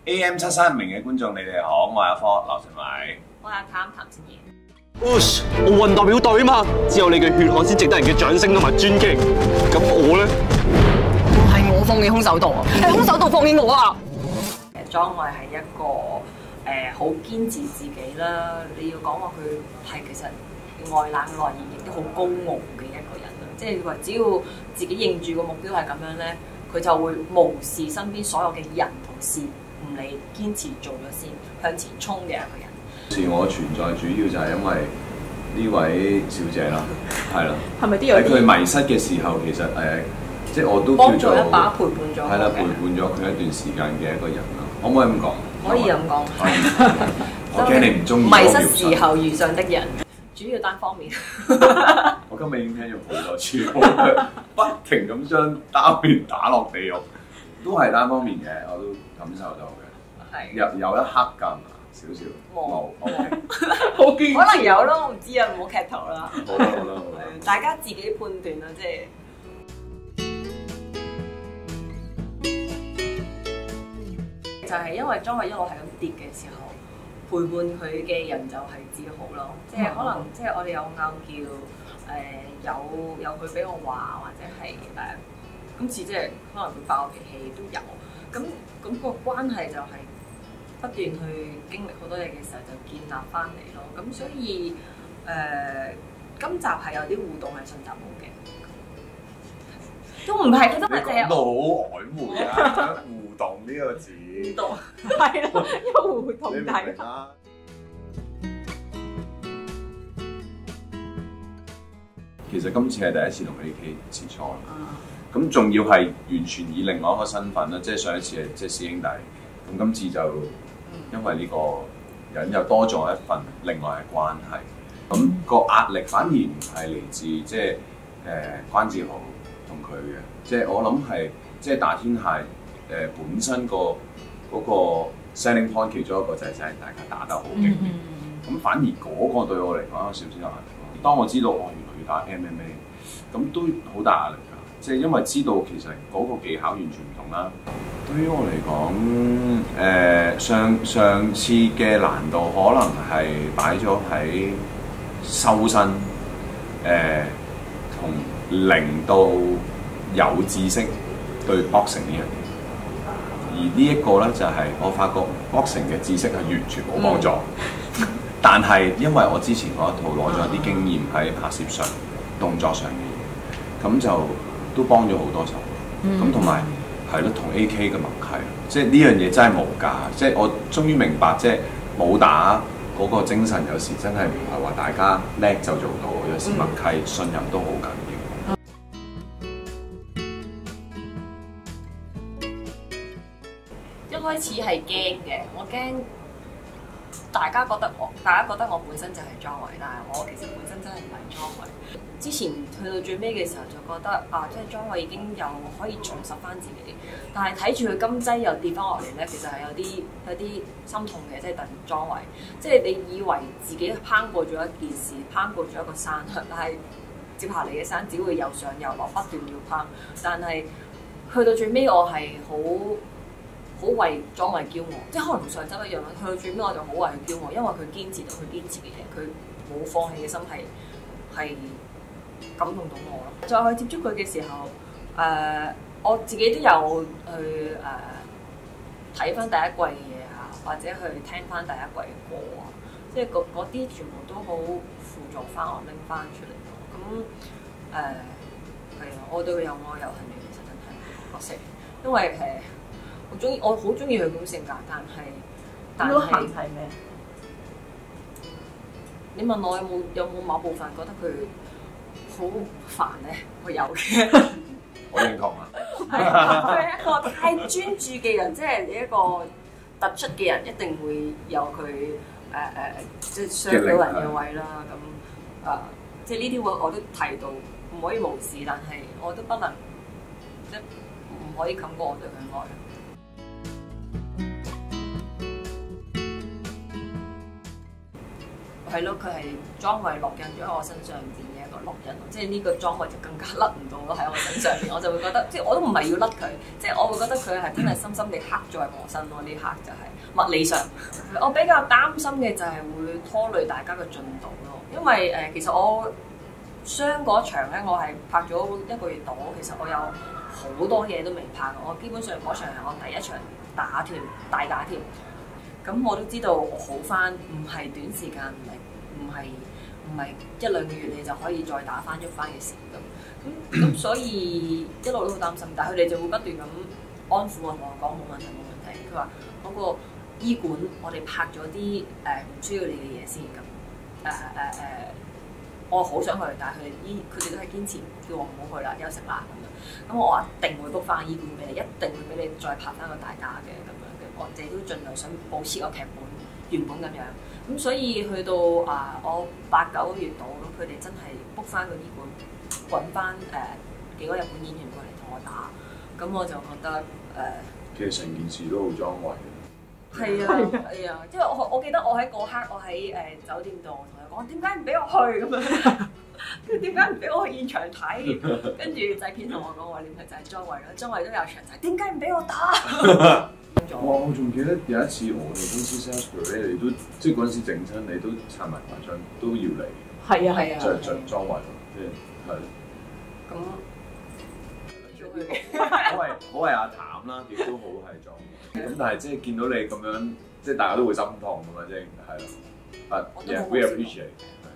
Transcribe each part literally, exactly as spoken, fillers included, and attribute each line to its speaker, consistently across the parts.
Speaker 1: A M 七三名嘅觀眾，你哋好，我係阿科劉成偉，
Speaker 2: 我係阿譚譚善言。
Speaker 3: Push， 奧運代表隊嘛，只有你嘅血汗先值得人嘅掌聲同埋尊敬。咁我咧，
Speaker 4: 唔係我放棄空手道啊，係空手道放棄我啊！
Speaker 2: 誒，莊偉係一個誒好堅持自己啦。你要講話佢係其實外冷內熱，亦都好高傲嘅一個人啦。即係話只要自己認住個目標係咁樣咧，佢就會無視身邊所有嘅人同事，唔理，堅持做咗先，向前衝嘅一個人。
Speaker 1: 是我存在主要就係因為呢位小姐啦，係啦，
Speaker 2: 係咪都有啲
Speaker 1: 喺佢迷失嘅時候，其實誒、呃，即係我都
Speaker 2: 幫
Speaker 1: 叫做
Speaker 2: 助一把陪伴咗佢
Speaker 1: 係啦，
Speaker 2: 嘅
Speaker 1: 陪伴咗佢一段時間嘅一個人啦。可唔可以咁講？
Speaker 2: 可以咁講。
Speaker 1: 我驚你唔中意
Speaker 2: 迷失時候遇上的人，主要單方面。
Speaker 1: 我今日已經聽咗好多次，不停咁將單面打落地獄，都係單方面嘅，我都感受到嘅。
Speaker 2: 係。
Speaker 1: 有有一刻㗎。少少
Speaker 2: 冇
Speaker 1: ，OK，
Speaker 2: 好堅可能有咯，我唔知啊，唔好劇透啦。
Speaker 1: 好啦好啦好啦，
Speaker 2: 大家自己判斷啦，即係就係因為莊偉一路係咁跌嘅時候，陪伴佢嘅人就係志豪咯。即係可能即係我哋有拗撬，誒有有佢俾我話，或者係誒今次即係可能佢發我脾氣都有。咁咁個關係就係。不斷去經歷好多嘢嘅時候，就建立翻嚟咯。咁所以誒、呃，今集係有啲互動係上集冇嘅，都唔係，都係淨係
Speaker 1: 講到好曖昧啊！互動呢個字，
Speaker 2: 互動係咯，因為互動
Speaker 1: 你明唔明啊？其實今次係第一次同 A K 切磋，咁仲要係完全以另外一個身份啦，即係上一次係即係師兄弟，咁今次就。因為呢個人又多咗一份另外嘅關係，咁、那個壓力反而唔係嚟自即係誒關志豪同佢嘅，即係我諗係即係打天下誒、呃、本身個嗰個 selling point 其中一個就係真係大家打得好勁，咁、嗯、反而嗰個對我嚟講有少少壓力。當我知道我原來要打 M M A， 咁都好大壓力㗎，即係因為知道其實嗰個技巧完全唔同啦。對於我嚟講，誒、呃、上上次嘅難度可能係擺咗喺修身，誒同零到有知識對 boxing 呢樣嘢，而呢一個咧就係、是、我發覺 boxing 嘅知識係完全冇幫助，嗯、但係因為我之前嗰一套攞咗啲經驗喺拍攝上、動作上嘅嘢，咁就都幫咗好多手，咁同埋。係咯，同 A K 嘅默契，即係呢樣嘢真係無價。即係我終於明白，即係武打嗰個精神，有時真係唔係話大家叻就做到，有時默契、信任都好緊
Speaker 2: 要。一開始係驚嘅，我驚大家覺得我，大家覺得我本身就係莊偉，但係我其實本身真係唔係莊偉。之前去到最尾嘅時候就覺得啊，即係莊偉已經又可以重拾翻自己，但係睇住佢金雞又跌翻落嚟咧，其實係有啲有啲心痛嘅，即係特別莊偉。即係你以為自己攀過咗一件事，攀過咗一個山，但係接下嚟嘅山只會又上又落，不斷要攀。但係去到最尾，我係好好為莊偉驕傲，即係可能同上週一樣啦。去到最尾我就好為佢驕傲，因為佢堅持到佢堅持嘅嘢，佢冇放棄嘅心係係。感動到我咯！再去接觸佢嘅時候，誒、呃、我自己都有去誒睇翻第一季嘅嘢嚇，或者去聽翻第一季嘅歌啊，即係嗰啲全部都好輔助翻我拎翻出嚟咯。咁誒係啊，我對佢有愛有恨嘅，其實真係角色，因為誒我中意，我好中意佢咁性格，但係但係恨係咩？你問我有冇有冇某部分覺得佢好煩咧？我有嘅，
Speaker 1: 我認同啊。
Speaker 2: 係佢係一個太專注嘅人，即係你一個突出嘅人，一定會有佢誒誒，即係傷到人嘅位啦。咁誒、呃，即係呢啲我我都提到，唔可以無視，但係我都不能即係唔可以冚過我對佢愛。係咯，佢係莊偉烙印咗喺我身上邊嘅一個個烙印咯，即係呢個裝位就更加甩唔到咯喺我身上邊，我就會覺得即係我都唔係要甩佢，即係我會覺得佢係真係深深地刻咗喺我身咯。呢刻就係物理上，我比較擔心嘅就係會拖累大家嘅進度咯，因為誒、呃、其實我雙嗰場咧，我係拍咗一個月度，其實我有好多嘢都未拍，我基本上嗰場係我第一場打團大打添。咁我都知道我好翻，唔係短時間，唔係唔係唔係一兩個月你就可以再打翻喐翻嘅事咁。咁咁所以一路都好擔心，但係佢哋就會不斷咁安撫我，同我講冇問題冇問題。佢話嗰個醫館我哋拍咗啲誒唔需要你嘅嘢先咁。誒誒誒，我好想去，但係佢哋醫佢哋都係堅持叫我唔好去啦，休息啦咁樣。咁我話一定會 book 翻醫館俾你，一定會俾你再拍翻個大家嘅咁樣。我哋都盡量想保持個劇本原本咁樣，咁所以去到啊、呃、我八九個月度，咁佢哋真係 book 翻個醫館，揾翻誒幾個日本演員過嚟同我打，咁我就覺得誒，呃、
Speaker 1: 其實成件事都好莊嚴。
Speaker 2: 係啊係啊，因為我我記得我喺嗰刻我喺誒、呃、酒店度同佢講，點解唔俾我去咁樣？跟住點解唔俾我去現場睇？跟住製片同我講話，你咪就係莊偉咯，莊偉都有場睇，點解唔俾我打？
Speaker 1: 我我仲記得有一次我哋公司 sales 咧，你都即係嗰陣時整親，你都撐埋埋張都要嚟，
Speaker 4: 係啊係啊，
Speaker 1: 着着裝圍即係係。
Speaker 2: 咁
Speaker 1: 好係好係阿譚啦，亦都好係裝。咁但係即係見到你咁樣，即係大家都會心痛㗎嘛，即係係咯。But yeah, we appreciate。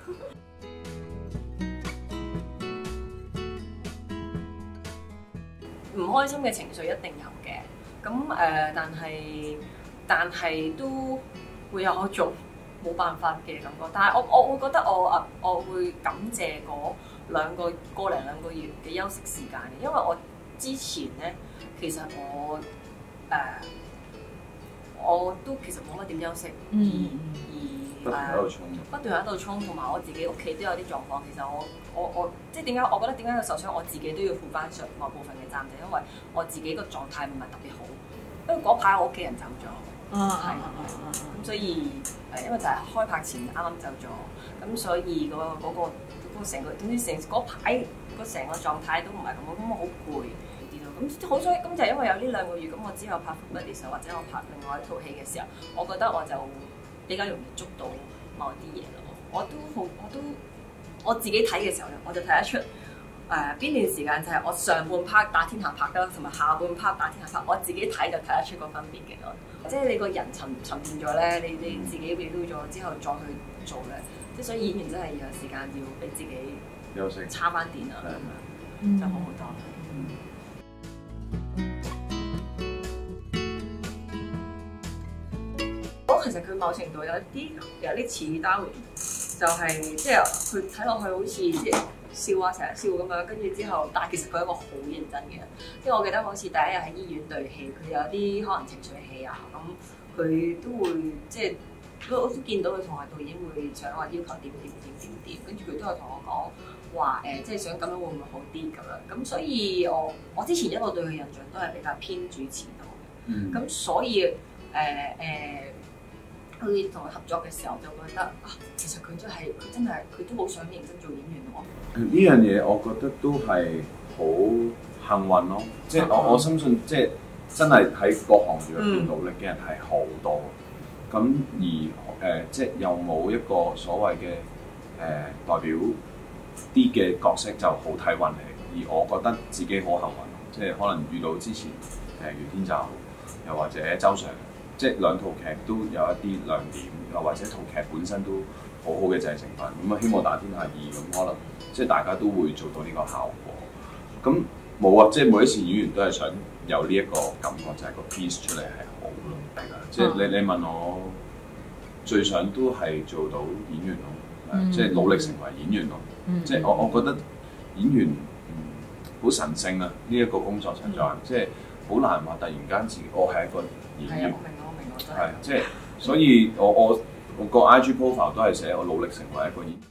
Speaker 2: 唔開心嘅情緒一定有嘅。咁誒、呃，但係但係都會有一種冇辦法嘅感覺。但係我我會覺得我啊，我會感謝嗰兩個個零兩個月嘅休息時間嘅，因為我之前咧其實我誒、呃、我都其實冇乜點休息，
Speaker 4: 嗯
Speaker 2: 而而
Speaker 1: 不斷喺度衝，
Speaker 2: 不斷喺度衝，同埋我自己屋企都有啲狀況。其實我我我即係點解我覺得點解佢受傷，我自己都要負翻上某部分嘅責任，因為我自己個狀態唔係特別好。因為嗰排我屋企人走咗，係咁所以誒，因為就係開拍前啱啱走咗，咁所以嗰嗰個嗰個成個總之成嗰排個成個狀態都唔係咁好，咁我好攰啲咯。咁好彩咁就係因為有呢兩個月，咁我之後拍《Football》或者我拍另外一套戲嘅時候，我覺得我就比較容易捉到某啲嘢咯。我都好，我都我自己睇嘅時候咧，我就睇得出。誒邊、呃、段時間就係我上半 part 打天下拍得，同埋下半 part 打天下拍，我自己睇就睇得出個分別嘅咯。即係你個人沉沉澱咗咧，你你自己 review 咗之後再去做咧，即係所以演員真係要有時間要俾自己
Speaker 1: 休息，
Speaker 2: 叉翻電啊，
Speaker 1: 嗯、
Speaker 2: 就好好多。我、嗯、其實佢某程度有啲有啲似 Darwin，就係即係佢睇落去好似即係。笑啊，成日笑咁樣，跟住之後，但係其實佢係一個好認真嘅人。即係我記得好似第一日喺醫院對戲，佢有啲可能情緒戲啊，咁佢都會即係我都見到佢同埋導演會想話要求點點點點點，跟住佢都係同我講話誒，即係想咁樣會唔會好啲咁樣。咁所以我我之前一路對佢印象都係比較偏主持多嘅。咁、嗯、所以誒誒。呃呃佢同佢合作嘅時候，就覺得啊，其實佢真係佢真係佢都好想認真做演員喎。
Speaker 1: 呢樣嘢我覺得都係好幸運咯，即係我我深信，即係真係喺各行業入邊努力嘅人係好多。咁、嗯、而誒、呃，即係又冇一個所謂嘅誒、呃、代表啲嘅角色就好睇運氣。而我覺得自己好幸運，即係可能遇到之前誒袁天佑，又或者周 Sir。即係兩套劇都有一啲亮點，又或者套劇本身都好好嘅製成分。咁啊，希望打天下二咁，可能即係大家都會做到呢個效果。咁冇啊，即係每一次演員都係想有呢一個感覺，就係、是、個 piece 出嚟係好咯，係啦。即係你你問我最想都係做到演員咯，嗯、即係努力成為演員咯。嗯、即係我我覺得演員好、嗯、神聖啊！呢、這、一個工作實在，嗯、即係好難話突然間自己我係一個演員。係，即係，所以我我我個 I G profile 都係寫我努力成為一個演員。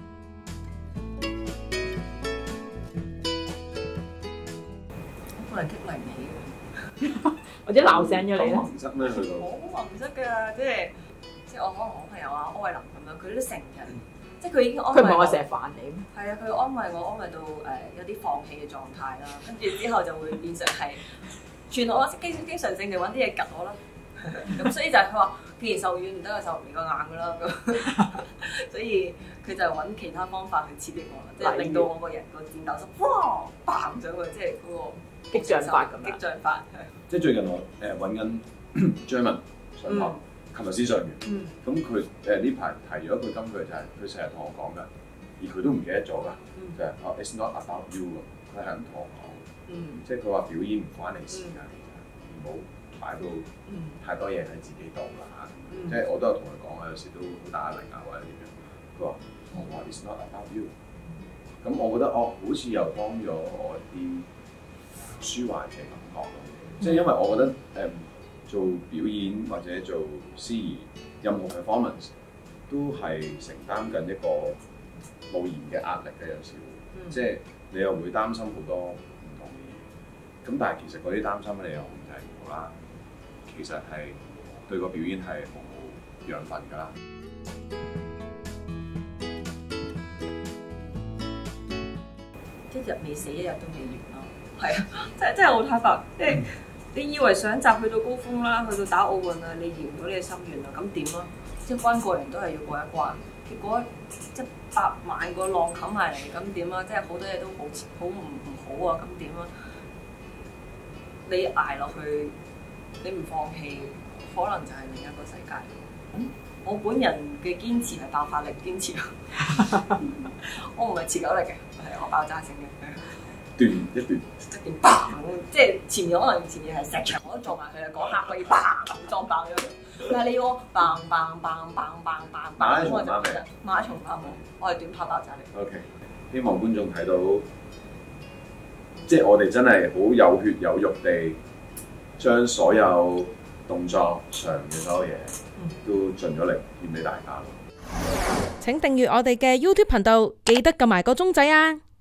Speaker 2: 可能激勵你嘅，
Speaker 4: 或者鬧醒咗你咧？
Speaker 1: 咁宏質咩？佢
Speaker 2: 好宏質㗎，即係即係我可能我朋友啊柯偉林咁樣，佢都成日即係佢已經安
Speaker 5: 佢唔
Speaker 2: 慰我。
Speaker 5: 係我成日煩你咩？
Speaker 2: 係啊，佢安慰我，安慰到誒、呃、有啲放棄嘅狀態啦，跟住之後就會變成係傳我經經常性地揾啲嘢趌我啦。咁所以就係佢話，既然受軟唔得，就受嚟個硬㗎啦。咁所以佢就揾其他方法去刺激我，即係令到我個人個戰鬥心哇嘭上去，即係嗰個
Speaker 5: 激將法咁樣
Speaker 2: 激將法係。
Speaker 1: 即係最近我誒揾緊 German 上學，琴日先上完。
Speaker 2: 嗯。
Speaker 1: 咁佢誒呢排提咗一句金句就係佢成日同我講㗎，而佢都唔記得咗㗎，就係哦 It's not about you 㗎，佢係咁同我講。
Speaker 2: 嗯。
Speaker 1: 即係佢話表演唔關你事㗎，唔好擺到太多嘢喺自己度啦。即係我都有同佢講啊，有時都好大壓力啊或者點樣。佢話我話 It's not about you。咁我覺得哦，好似又幫咗我啲舒緩嘅感覺咯。即係因為我覺得誒、嗯、做表演或者做司儀，任何 performance 都係承擔緊一個無言嘅壓力嘅，有時會，嗯、即係你又會擔心好多唔同嘅嘢。咁但係其實嗰啲擔心你又控制唔到啦。其實係對個表演係毫無養分㗎啦。
Speaker 2: 一日未死，一日都未完咯。係啊，真係真係好坦白，即係你以為上集去到高峰啦，去到打奧運啊，你圓到你嘅心願啦，咁點啊？即係關個人都係要過一關，結果即係百萬個浪冚埋嚟，咁點啊？即係好多嘢都好好唔唔好啊，咁點啊？你捱落去，你唔放棄，可能就係另一個世界。嗯、我本人嘅堅持係爆發力堅持，我唔係持久力嘅，係我爆炸性嘅。
Speaker 1: 斷一斷，
Speaker 2: 一斷砰！即係前面可能前面係石牆，我都撞埋佢啊！嗰刻可以砰咁撞爆咗佢。但係你要我砰砰砰砰砰砰砰，
Speaker 1: 馬拉松
Speaker 2: 我就
Speaker 1: 啱未？
Speaker 2: 馬拉松啱冇，我係短跑爆炸力。
Speaker 1: OK， 希望觀眾睇到，即係我哋真係好有血有肉地將所有動作上嘅所有嘢都盡咗力獻俾大家咯。
Speaker 6: 請訂閱我哋嘅 YouTube 頻道，記得撳埋個鐘仔啊！